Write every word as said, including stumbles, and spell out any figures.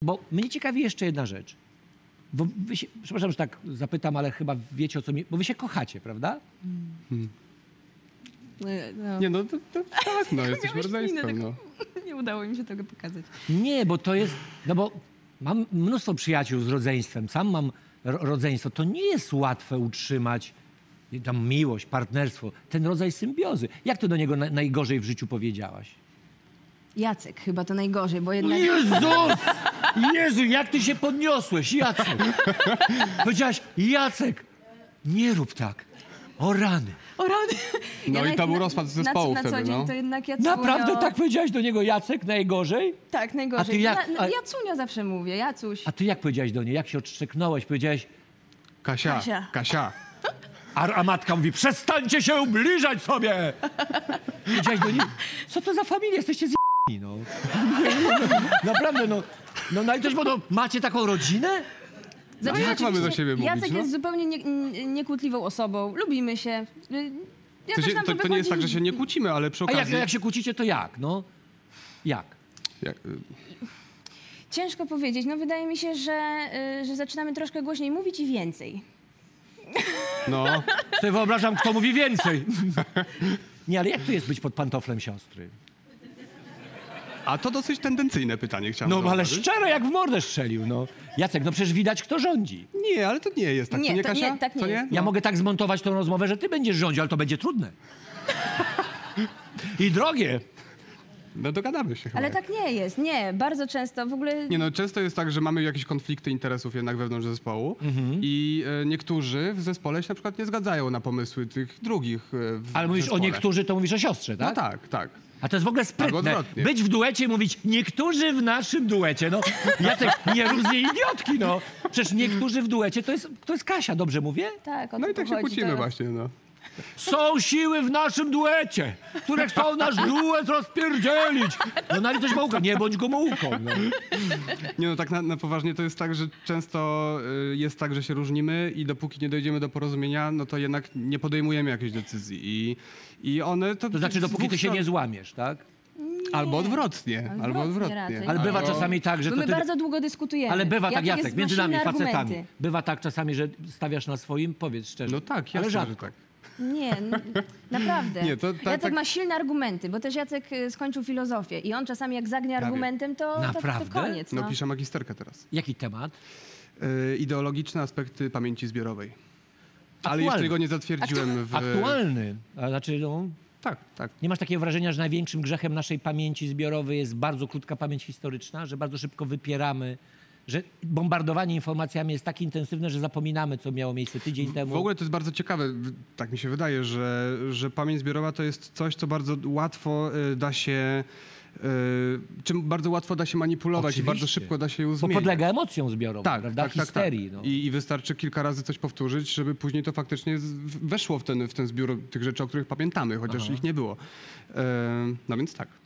Bo mnie ciekawi jeszcze jedna rzecz. Bo wy się, przepraszam, że tak zapytam, ale chyba wiecie, o co mi... Bo wy się kochacie, prawda? Hmm. No. Nie, no to, to tak, no, jesteśmy rodzeństwem, no. Nie udało mi się tego pokazać. Nie, bo to jest... No bo mam mnóstwo przyjaciół z rodzeństwem, sam mam ro rodzeństwo. To nie jest łatwe utrzymać tam miłość, partnerstwo, ten rodzaj symbiozy. Jak ty do niego na najgorzej w życiu powiedziałaś? Jacek chyba to najgorzej, bo jednak... Jezus! Jezu, jak ty się podniosłeś, Jacek! Powiedziałaś, Jacek, nie rób tak. O rany. O rany! No Ja i to był na- rozpad zespołu na, na wtedy, co dzień no. to jednak Jacunio... Naprawdę tak powiedziałaś do niego, Jacek, najgorzej? Tak, najgorzej. A ty jak- Na, na, a- Jacunio zawsze mówię, Jacuś. A ty jak powiedziałaś do niej? Jak się odszczeknąłeś? Powiedziałaś, Kasia, Kasia. Kasia. a, a matka mówi, przestańcie się ubliżać sobie! Powiedziałaś do niej, co to za familia? Jesteście z***ni, no. Naprawdę, no. No, no i też, bo no, macie taką rodzinę? No jak mamy do siebie mówić, Jacek no? jest zupełnie nie, nie, niekłótliwą osobą. Lubimy się. Y, To, jakoś się, nam to, to nie jest tak, że się nie kłócimy, ale przy A jak, okazji... jak się kłócicie, to jak, no? Jak? Jak, y, Ciężko powiedzieć. No wydaje mi się, że, y, że zaczynamy troszkę głośniej mówić i więcej. no, Sobie wyobrażam, kto mówi więcej. Nie, ale jak to jest być pod pantoflem siostry? a to dosyć tendencyjne pytanie, chciałem No, ale zauważyć. szczerze, jak w mordę strzelił, no. Jacek, no przecież widać, kto rządzi. Nie, ale to nie jest tak, Nie, co nie, to Kasia? nie, tak nie Co jest. Ja No. mogę tak zmontować tą rozmowę, że ty będziesz rządził, ale to będzie trudne. I drogie. No dogadamy się chyba. Ale tak nie jest. Nie, bardzo często w ogóle... Nie no, często jest tak, że mamy jakieś konflikty interesów jednak wewnątrz zespołu Mhm. i e, niektórzy w zespole się na przykład nie zgadzają na pomysły tych drugich e, w Ale mówisz zespole. o niektórzy, to mówisz o siostrze, tak? No tak, tak. A to jest w ogóle sprytne. Albo odwrotnie. Być w duecie i mówić, niektórzy w naszym duecie. No, Jacek, nie rób z niej idiotki, no. Przecież niektórzy w duecie, to jest, to jest Kasia, dobrze mówię? Tak, o No to i tak się pochodzi. kłócimy To- właśnie, no. Są siły w naszym duecie, które chcą nasz duet rozpierdzielić. No na litość Boga, nie bądź gomułką. No. Nie no, tak na, na poważnie to jest tak, że często y, jest tak, że się różnimy i dopóki nie dojdziemy do porozumienia, no to jednak nie podejmujemy jakiejś decyzji i, i one to... To znaczy, z dopóki dwóch ty się stron- nie złamiesz, tak? Albo odwrotnie, Odwrotnie albo odwrotnie. raczej. Ale bywa Albo- czasami tak, że Bo to my ty... bardzo długo dyskutujemy. Ale bywa tak, jest- Jacek, między ma nami, silne facetami. argumenty. Bywa tak czasami, że stawiasz na swoim, powiedz szczerze. No tak, ale jasne, że rzadko. tak. Nie, n- naprawdę. Nie, to tak- Jacek tak- ma silne argumenty, bo też Jacek y, skończył filozofię i on czasami jak zagnie Prawie. argumentem, to, to, to Naprawdę? koniec. No No. piszę magisterkę teraz. Jaki temat? Y, ideologiczne aspekty pamięci zbiorowej. Ale Aktualny. jeszcze go nie zatwierdziłem w... Aktualny. A znaczy, no, Tak, tak. nie masz takiego wrażenia, że największym grzechem naszej pamięci zbiorowej jest bardzo krótka pamięć historyczna, że bardzo szybko wypieramy, że bombardowanie informacjami jest tak intensywne, że zapominamy, co miało miejsce tydzień temu. W ogóle to jest bardzo ciekawe, w- tak mi się wydaje, że, że pamięć zbiorowa to jest coś, co bardzo łatwo y, da się, y, czym bardzo łatwo da się manipulować Oczywiście. i bardzo szybko da się ją Bo zmienić. podlega emocjom zbiorowym, Tak, prawda? tak, tak, Histerii. tak. No. I, I wystarczy kilka razy coś powtórzyć, żeby później to faktycznie z, w- weszło w ten, w ten zbiór tych rzeczy, o których pamiętamy, chociaż Aha. ich nie było. E, no więc tak.